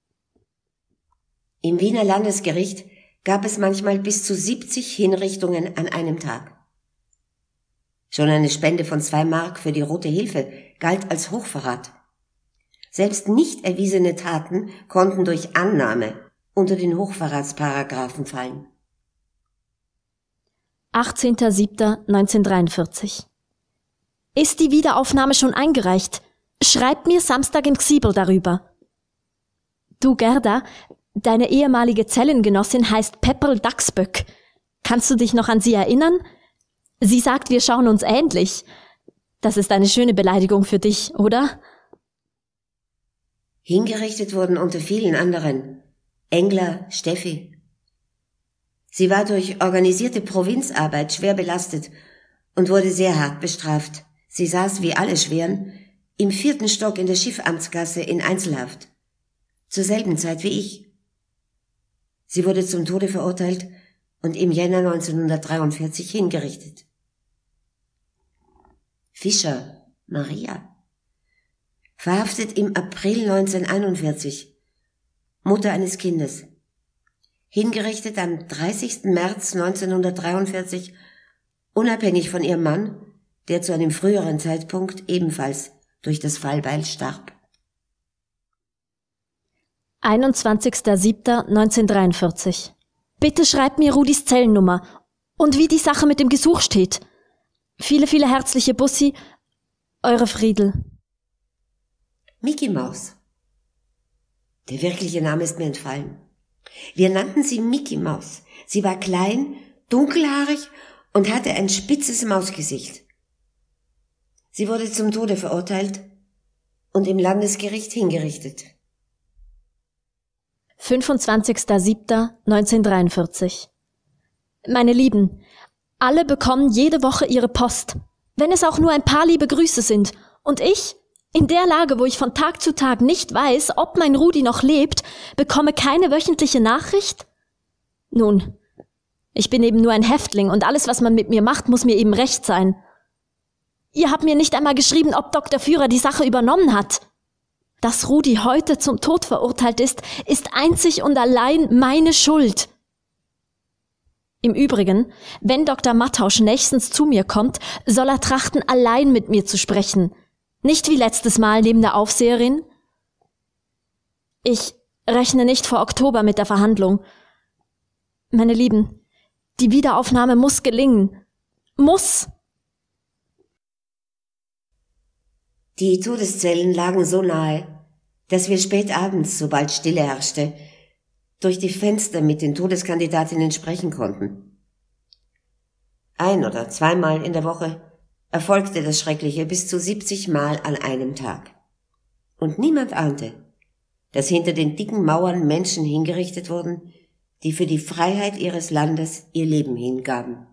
Im Wiener Landesgericht gab es manchmal bis zu siebzig Hinrichtungen an einem Tag. Schon eine Spende von zwei Mark für die Rote Hilfe galt als Hochverrat. Selbst nicht erwiesene Taten konnten durch Annahme unter den Hochverratsparagraphen fallen. achtzehnter siebter neunzehnhundertdreiundvierzig. Ist die Wiederaufnahme schon eingereicht? Schreibt mir Samstag im Gsieberl darüber. Du, Gerda, Deine ehemalige Zellengenossin heißt Pepperl Dachsböck. Kannst du dich noch an sie erinnern? Sie sagt, wir schauen uns ähnlich. Das ist eine schöne Beleidigung für dich, oder? Hingerichtet wurden unter vielen anderen Engler, Steffi. Sie war durch organisierte Provinzarbeit schwer belastet und wurde sehr hart bestraft. Sie saß, wie alle Schweren, im vierten Stock in der Schiffamtsgasse in Einzelhaft. Zur selben Zeit wie ich. Sie wurde zum Tode verurteilt und im Jänner neunzehnhundertdreiundvierzig hingerichtet. Fischer, Maria. Verhaftet im April neunzehnhunderteinundvierzig. Mutter eines Kindes. Hingerichtet am dreißigsten März neunzehnhundertdreiundvierzig, unabhängig von ihrem Mann, der zu einem früheren Zeitpunkt ebenfalls durch das Fallbeil starb. einundzwanzigster siebter neunzehnhundertdreiundvierzig. Bitte schreibt mir Rudis Zellennummer und wie die Sache mit dem Gesuch steht. Viele, viele herzliche Bussi, eure Friedel. Mickey Maus. Der wirkliche Name ist mir entfallen. Wir nannten sie Mickey Maus. Sie war klein, dunkelhaarig und hatte ein spitzes Mausgesicht. Sie wurde zum Tode verurteilt und im Landesgericht hingerichtet. fünfundzwanzigster siebter neunzehnhundertdreiundvierzig. Meine Lieben, alle bekommen jede Woche ihre Post, wenn es auch nur ein paar liebe Grüße sind. Und ich, in der Lage, wo ich von Tag zu Tag nicht weiß, ob mein Rudi noch lebt, bekomme keine wöchentliche Nachricht? Nun, ich bin eben nur ein Häftling und alles, was man mit mir macht, muss mir eben recht sein. Ihr habt mir nicht einmal geschrieben, ob Doktor Führer die Sache übernommen hat. Dass Rudi heute zum Tod verurteilt ist, ist einzig und allein meine Schuld. Im Übrigen, wenn Doktor Mattausch nächstens zu mir kommt, soll er trachten, allein mit mir zu sprechen. Nicht wie letztes Mal neben der Aufseherin. Ich rechne nicht vor Oktober mit der Verhandlung. Meine Lieben, die Wiederaufnahme muss gelingen. Muss! Die Todeszellen lagen so nahe, dass wir spät abends, sobald Stille herrschte, durch die Fenster mit den Todeskandidatinnen sprechen konnten. Ein- oder zweimal in der Woche erfolgte das Schreckliche bis zu siebzig Mal an einem Tag. Und niemand ahnte, dass hinter den dicken Mauern Menschen hingerichtet wurden, die für die Freiheit ihres Landes ihr Leben hingaben.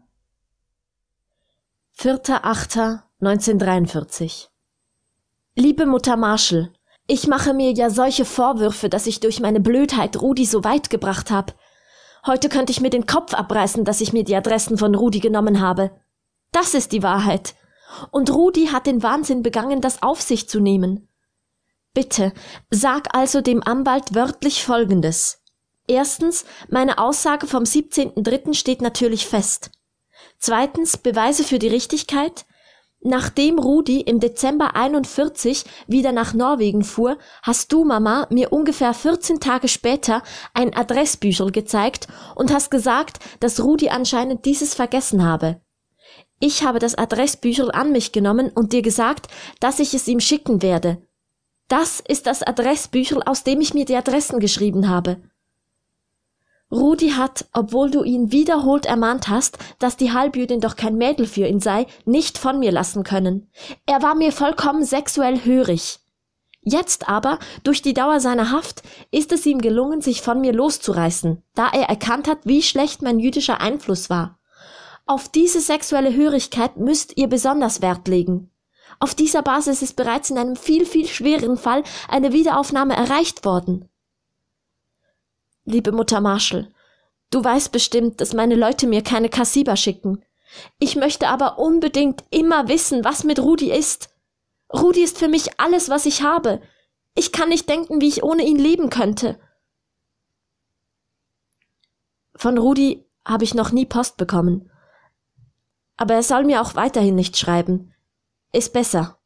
vierter achter neunzehnhundertdreiundvierzig. Liebe Mutter Marschall, ich mache mir ja solche Vorwürfe, dass ich durch meine Blödheit Rudi so weit gebracht habe. Heute könnte ich mir den Kopf abreißen, dass ich mir die Adressen von Rudi genommen habe. Das ist die Wahrheit. Und Rudi hat den Wahnsinn begangen, das auf sich zu nehmen. Bitte, sag also dem Anwalt wörtlich Folgendes. Erstens, meine Aussage vom siebzehnten dritten steht natürlich fest. Zweitens, Beweise für die Richtigkeit. Nachdem Rudi im Dezember einundvierzig wieder nach Norwegen fuhr, hast du, Mama, mir ungefähr vierzehn Tage später ein Adressbüchel gezeigt und hast gesagt, dass Rudi anscheinend dieses vergessen habe. Ich habe das Adressbüchel an mich genommen und dir gesagt, dass ich es ihm schicken werde. Das ist das Adressbüchel, aus dem ich mir die Adressen geschrieben habe. Rudi hat, obwohl du ihn wiederholt ermahnt hast, dass die Halbjüdin doch kein Mädel für ihn sei, nicht von mir lassen können. Er war mir vollkommen sexuell hörig. Jetzt aber, durch die Dauer seiner Haft, ist es ihm gelungen, sich von mir loszureißen, da er erkannt hat, wie schlecht mein jüdischer Einfluss war. Auf diese sexuelle Hörigkeit müsst ihr besonders Wert legen. Auf dieser Basis ist bereits in einem viel, viel schwereren Fall eine Wiederaufnahme erreicht worden. Liebe Mutter Marschall, du weißt bestimmt, dass meine Leute mir keine Kassiber schicken. Ich möchte aber unbedingt immer wissen, was mit Rudi ist. Rudi ist für mich alles, was ich habe. Ich kann nicht denken, wie ich ohne ihn leben könnte. Von Rudi habe ich noch nie Post bekommen. Aber er soll mir auch weiterhin nicht schreiben. Ist besser.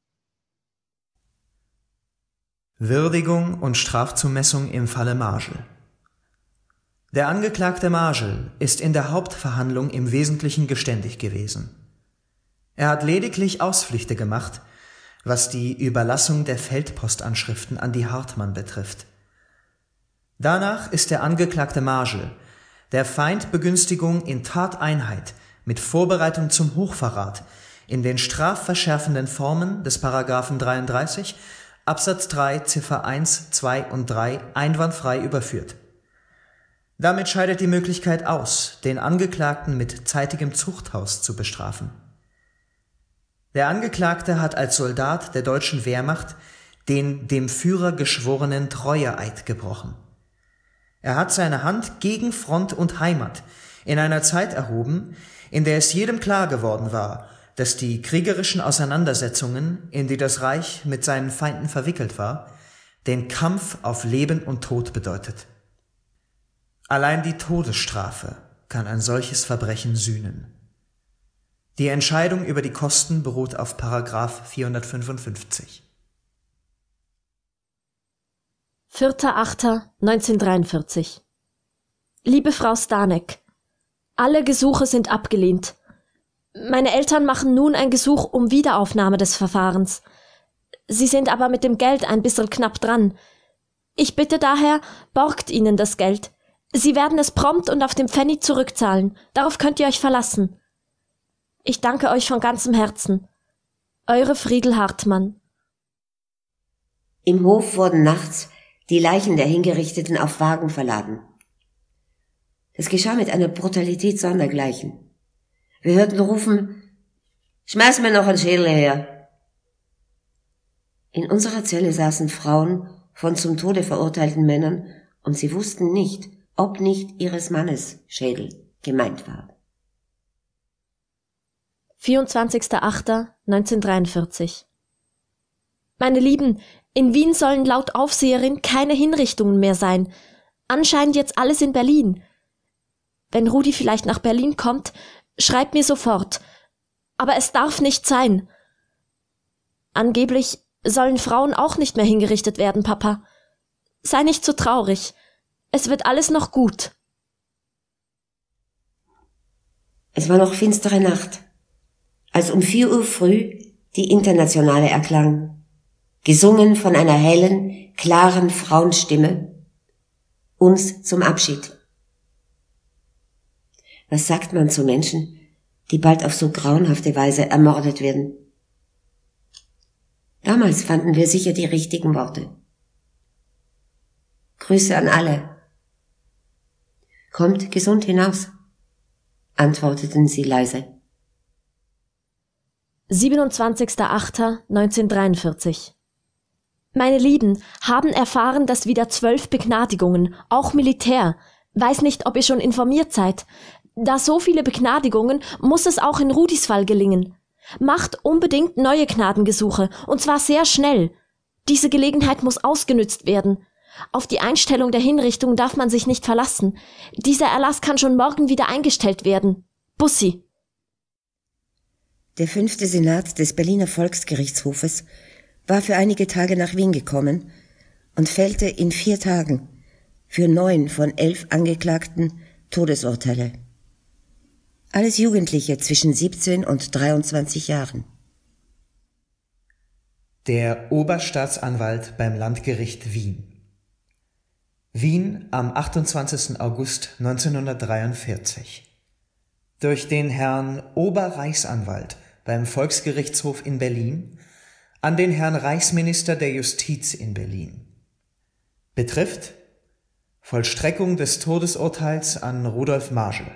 Würdigung und Strafzumessung im Falle Marschall. Der Angeklagte Marschall ist in der Hauptverhandlung im Wesentlichen geständig gewesen. Er hat lediglich Ausflüchte gemacht, was die Überlassung der Feldpostanschriften an die Hartmann betrifft. Danach ist der Angeklagte Marschall der Feindbegünstigung in Tateinheit mit Vorbereitung zum Hochverrat in den strafverschärfenden Formen des Paragraphen dreiunddreißig Absatz drei Ziffer eins, zwei und drei einwandfrei überführt. Damit scheidet die Möglichkeit aus, den Angeklagten mit zeitigem Zuchthaus zu bestrafen. Der Angeklagte hat als Soldat der deutschen Wehrmacht den dem Führer geschworenen Treueeid gebrochen. Er hat seine Hand gegen Front und Heimat in einer Zeit erhoben, in der es jedem klar geworden war, dass die kriegerischen Auseinandersetzungen, in die das Reich mit seinen Feinden verwickelt war, den Kampf auf Leben und Tod bedeutet. Allein die Todesstrafe kann ein solches Verbrechen sühnen. Die Entscheidung über die Kosten beruht auf Paragraph vierhundertfünfundfünfzig. vierter achter neunzehnhundertdreiundvierzig. Liebe Frau Stanek, alle Gesuche sind abgelehnt. Meine Eltern machen nun ein Gesuch um Wiederaufnahme des Verfahrens. Sie sind aber mit dem Geld ein bisschen knapp dran. Ich bitte daher, borgt ihnen das Geld. Sie werden es prompt und auf dem Pfennig zurückzahlen. Darauf könnt ihr euch verlassen. Ich danke euch von ganzem Herzen. Eure Friedel Hartmann. Im Hof wurden nachts die Leichen der Hingerichteten auf Wagen verladen. Das geschah mit einer Brutalität sondergleichen. Wir hörten rufen, »Schmeiß mir noch einen Schädel her!« In unserer Zelle saßen Frauen von zum Tode verurteilten Männern und sie wussten nicht, ob nicht ihres Mannes Schädel gemeint war. vierundzwanzigster achter neunzehnhundertdreiundvierzig. Meine Lieben, in Wien sollen laut Aufseherin keine Hinrichtungen mehr sein. Anscheinend jetzt alles in Berlin. Wenn Rudi vielleicht nach Berlin kommt, schreibt mir sofort. Aber es darf nicht sein. Angeblich sollen Frauen auch nicht mehr hingerichtet werden, Papa. Sei nicht so traurig. Es wird alles noch gut. Es war noch finstere Nacht, als um vier Uhr früh die Internationale erklang, gesungen von einer hellen, klaren Frauenstimme, uns zum Abschied. Was sagt man zu Menschen, die bald auf so grauenhafte Weise ermordet werden? Damals fanden wir sicher die richtigen Worte. Grüße an alle. Kommt gesund hinaus, antworteten sie leise. siebenundzwanzigster achter neunzehnhundertdreiundvierzig. Meine Lieben haben erfahren, dass wieder zwölf Begnadigungen, auch Militär, weiß nicht, ob ihr schon informiert seid. Da so viele Begnadigungen, muss es auch in Rudis Fall gelingen. Macht unbedingt neue Gnadengesuche, und zwar sehr schnell. Diese Gelegenheit muss ausgenützt werden. Auf die Einstellung der Hinrichtung darf man sich nicht verlassen. Dieser Erlass kann schon morgen wieder eingestellt werden. Bussi. Der fünfte Senat des Berliner Volksgerichtshofes war für einige Tage nach Wien gekommen und fällte in vier Tagen für neun von elf Angeklagten Todesurteile. Alles Jugendliche zwischen siebzehn und dreiundzwanzig Jahren. Der Oberstaatsanwalt beim Landgericht Wien. Wien am achtundzwanzigsten August neunzehnhundertdreiundvierzig. Durch den Herrn Oberreichsanwalt beim Volksgerichtshof in Berlin an den Herrn Reichsminister der Justiz in Berlin. Betrifft Vollstreckung des Todesurteils an Rudolf Marschall.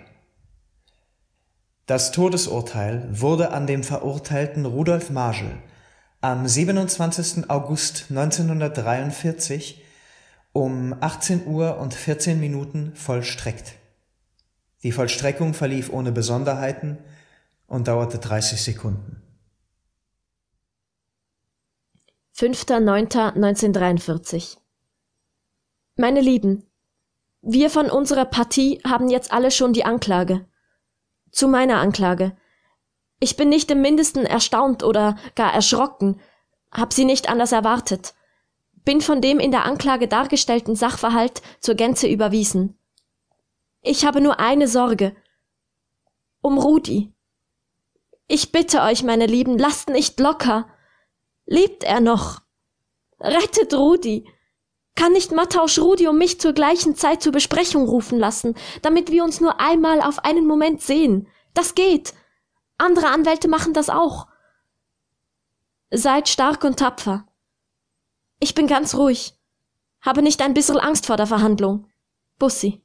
Das Todesurteil wurde an dem verurteilten Rudolf Marschall am siebenundzwanzigsten August neunzehnhundertdreiundvierzig um achtzehn Uhr und vierzehn Minuten vollstreckt. Die Vollstreckung verlief ohne Besonderheiten und dauerte dreißig Sekunden. fünfter neunter neunzehnhundertdreiundvierzig. Meine Lieben, wir von unserer Partie haben jetzt alle schon die Anklage. Zu meiner Anklage. Ich bin nicht im Mindesten erstaunt oder gar erschrocken, hab sie nicht anders erwartet. Bin von dem in der Anklage dargestellten Sachverhalt zur Gänze überwiesen. Ich habe nur eine Sorge. Um Rudi. Ich bitte euch, meine Lieben, lasst nicht locker. Lebt er noch? Rettet Rudi. Kann nicht Mattausch Rudi und mich zur gleichen Zeit zur Besprechung rufen lassen, damit wir uns nur einmal auf einen Moment sehen? Das geht. Andere Anwälte machen das auch. Seid stark und tapfer. Ich bin ganz ruhig. Habe nicht ein bisschen Angst vor der Verhandlung. Bussi.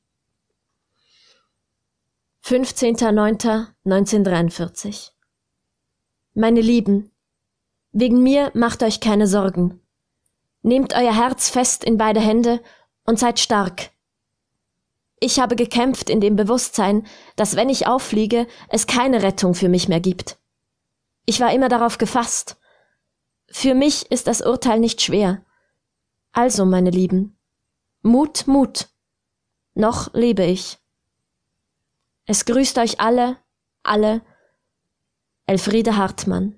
fünfzehnter neunter neunzehnhundertdreiundvierzig. Meine Lieben, wegen mir macht euch keine Sorgen. Nehmt euer Herz fest in beide Hände und seid stark. Ich habe gekämpft in dem Bewusstsein, dass wenn ich auffliege, es keine Rettung für mich mehr gibt. Ich war immer darauf gefasst. Für mich ist das Urteil nicht schwer. Also, meine Lieben, Mut, Mut. Noch lebe ich. Es grüßt euch alle, alle, Elfriede Hartmann.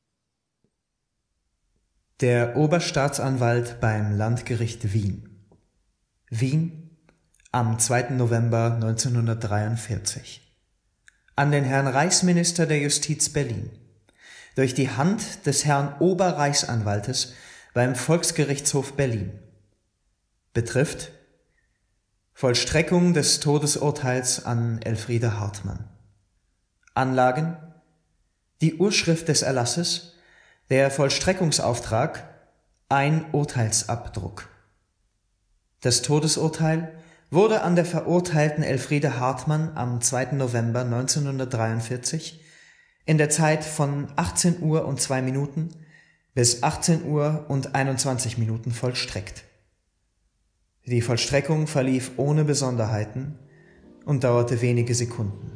Der Oberstaatsanwalt beim Landgericht Wien. Wien am zweiten November neunzehnhundertdreiundvierzig. An den Herrn Reichsminister der Justiz Berlin. Durch die Hand des Herrn Oberreichsanwaltes beim Volksgerichtshof Berlin. Betrifft Vollstreckung des Todesurteils an Elfriede Hartmann. Anlagen: die Urschrift des Erlasses, der Vollstreckungsauftrag, ein Urteilsabdruck. Das Todesurteil wurde an der verurteilten Elfriede Hartmann am zweiten November neunzehnhundertdreiundvierzig in der Zeit von achtzehn Uhr und zwei Minuten bis achtzehn Uhr und einundzwanzig Minuten vollstreckt. Die Vollstreckung verlief ohne Besonderheiten und dauerte wenige Sekunden.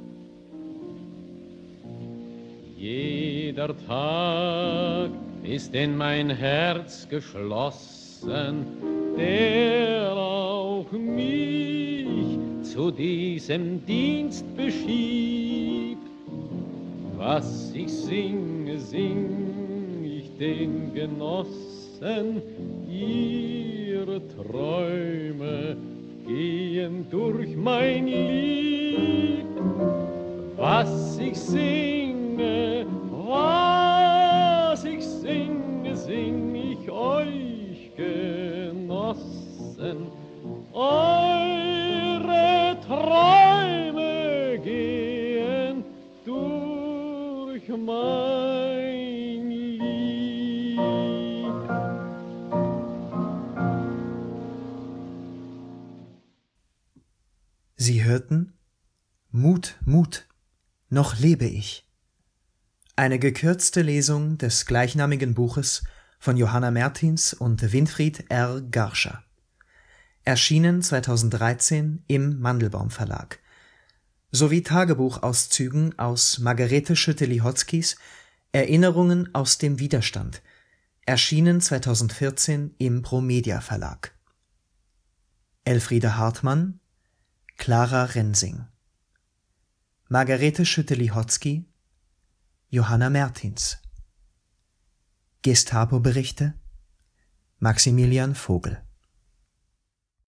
Jeder Tag ist in mein Herz geschlossen, der auch mich zu diesem Dienst beschiebt. Was ich singe, sing ich den Genossen, ihre Träume gehen durch mein Lied. Was ich singe, was ich singe, sing ich euch, Genossen. Eure Träume gehen durch mein Lied. Sie hörten Mut, Mut, noch lebe ich. Eine gekürzte Lesung des gleichnamigen Buches von Johanna Mertins und Winfried R. Garscher. Erschienen zweitausenddreizehn im Mandelbaum Verlag. Sowie Tagebuchauszügen aus Margarete Schütte-Lihotzkis Erinnerungen aus dem Widerstand. Erschienen zweitausendvierzehn im Promedia Verlag. Elfriede Hartmann, Clara Rensing. Margarete Schütte-Lihotzki, Johanna Mertins. Gestapo-Berichte, Maximilian Vogel.